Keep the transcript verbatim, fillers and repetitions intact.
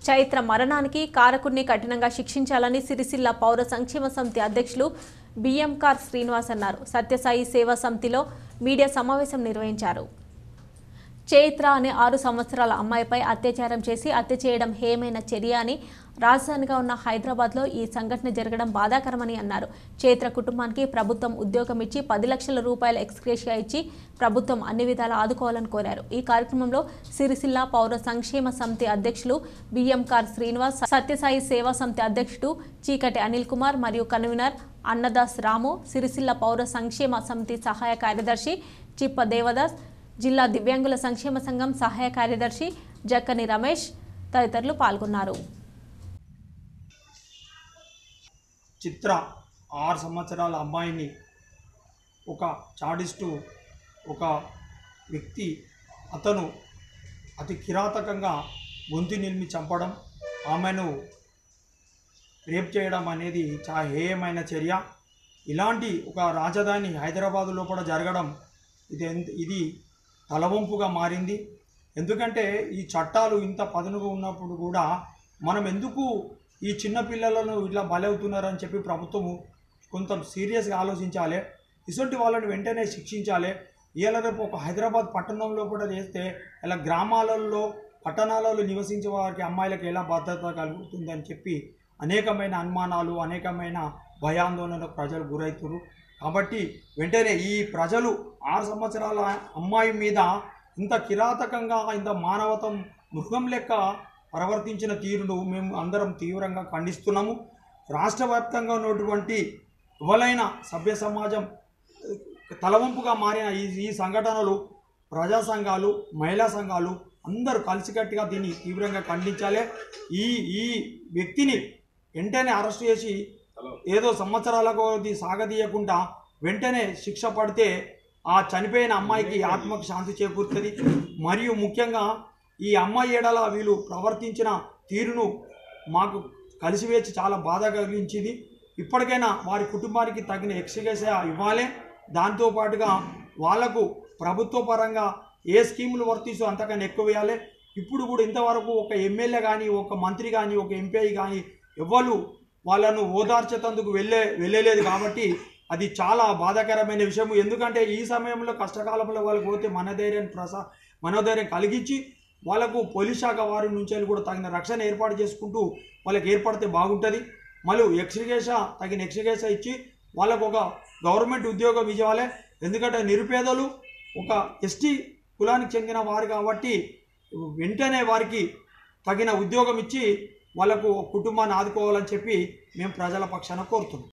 చైత్ర మరణానికి కారకుడిని కఠినంగా శిక్షించాలని సిరిసిల్ల పౌర సంక్షేమ సమితి అధ్యక్షులు బిఎంకార్ శ్రీనివాస్ అన్నారు. సత్యసాయి సేవా సమితిలో మీడియా సమావేశం నిర్వహించారు. చైత్ర అనే ఆరు సంవత్సరాల అమ్మాయిపై అత్యాచారం చేసి హత్య చేయడం హేయమైన చర్య అని రాజధానిగా ఉన్న హైదరాబాద్లో ఈ సంఘటన జరగడం బాధాకరమని అన్నారు. చైత్ర కుటుంబానికి ప్రభుత్వం ఉద్యోగం ఇచ్చి పది లక్షల రూపాయల ఎక్స్గ్రేషియా ఇచ్చి ప్రభుత్వం అన్ని విధాలా ఆదుకోవాలని కోరారు. ఈ కార్యక్రమంలో సిరిసిల్ల పౌర సంక్షేమ సమితి అధ్యక్షులు బిఎంకార్ శ్రీనివాస్, సత్యసాయి సేవా సమితి అధ్యక్షుడు చీకటి అనిల్ కుమార్ మరియు కన్వీనర్ అన్నదాస్ రాము, సిరిసిల్ల పౌర సంక్షేమ సమితి సహాయ కార్యదర్శి చిప్ప దేవదాస్, జిల్లా దివ్యాంగుల సంక్షేమ సంఘం సహాయ కార్యదర్శి జక్కని రమేష్ తదితరులు పాల్గొన్నారు. చిత్ర ఆరు సంవత్సరాల అమ్మాయిని ఒక చాడిస్టు ఒక వ్యక్తి అతను అతి కిరాతకంగా గొంతు నిలిమి చంపడం, ఆమెను రేప్ చేయడం అనేది చాలా హేయమైన చర్య. ఇలాంటి ఒక రాజధాని హైదరాబాద్ లోపల జరగడం ఇది ఇది తలవంపుగా మారింది. ఎందుకంటే ఈ చట్టాలు ఇంత పదునుగా ఉన్నప్పుడు కూడా మనం ఎందుకు ఈ చిన్న పిల్లలను ఇట్లా బలవుతున్నారని చెప్పి ప్రభుత్వము కొంత సీరియస్గా ఆలోచించాలి. ఇటువంటి వాళ్ళని వెంటనే శిక్షించాలి. ఇవాళ రేపు ఒక హైదరాబాద్ పట్టణంలో కూడా చేస్తే ఇలా గ్రామాలలో పట్టణాలలో నివసించే వారికి అమ్మాయిలకు ఎలా భద్రత కలుగుతుందని చెప్పి అనేకమైన అనుమానాలు అనేకమైన భయాందోళనలకు ప్రజలు గురవుతారు. కాబట్టి వెంటనే ఈ ప్రజలు ఆరు సంవత్సరాల అమ్మాయి మీద ఇంత కిరాతకంగా ఇంత మానవతం మృగం లెక్క ప్రవర్తించిన తీరును మేము అందరం తీవ్రంగా ఖండిస్తున్నాము. రాష్ట్ర వ్యాప్తంగా ఉన్నటువంటి ఎవరైనా సభ్య సమాజం తలవంపుగా మారిన ఈ ఈ సంఘటనలు ప్రజా సంఘాలు మహిళా సంఘాలు అందరూ కలిసికట్టుగా దీన్ని తీవ్రంగా ఖండించాలి. ఈ ఈ వ్యక్తిని వెంటనే అరెస్ట్ చేసి ఏదో సంవత్సరాలకు సాగదీయకుండా వెంటనే శిక్ష పడితే ఆ చనిపోయిన అమ్మాయికి ఆత్మకు శాంతి చేకూరుతుంది. మరియు ముఖ్యంగా ఈ అమ్మాయి ఎడల వీళ్ళు ప్రవర్తించిన తీరును మాకు కలిసివేసి చాలా బాధ కలిగించింది. ఇప్పటికైనా వారి కుటుంబానికి తగిన ఎక్స్గ్రేషియా ఇవ్వాలి. దాంతోపాటుగా వాళ్లకు ప్రభుత్వ పరంగా ఏ స్కీములు వర్తిస్తూ అంతకన్నా ఎక్కువ వేయాలి. ఇప్పుడు కూడా ఇంతవరకు ఒక ఎమ్మెల్యే కానీ ఒక మంత్రి కానీ ఒక ఎంపీ కానీ ఎవ్వరు వాళ్ళను ఓదార్చేందుకు వెళ్ళే వెళ్ళలేదు. కాబట్టి అది చాలా బాధాకరమైన విషయం. ఎందుకంటే ఈ సమయంలో కష్టకాలంలో వాళ్ళకు పోతే మనధైర్యాన్ని ప్రసా మనోధైర్యం కలిగించి వాళ్ళకు పోలీస్ శాఖ వారి నుంచి కూడా తగిన రక్షణ ఏర్పాటు చేసుకుంటూ వాళ్ళకి ఏర్పడితే బాగుంటుంది. మళ్ళీ ఎక్స్గ్రేషియా తగిన ఎక్స్గ్రేషియా ఇచ్చి వాళ్ళకు ఒక గవర్నమెంట్ ఉద్యోగం ఇవ్వాలి. ఎందుకంటే నిరుపేదలు ఒక ఎస్టీ కులానికి చెందిన వారు కాబట్టి వెంటనే వారికి తగిన ఉద్యోగం ఇచ్చి వాళ్ళకు కుటుంబాన్ని ఆదుకోవాలని చెప్పి మేము ప్రజల పక్షాన కోరుతున్నాం.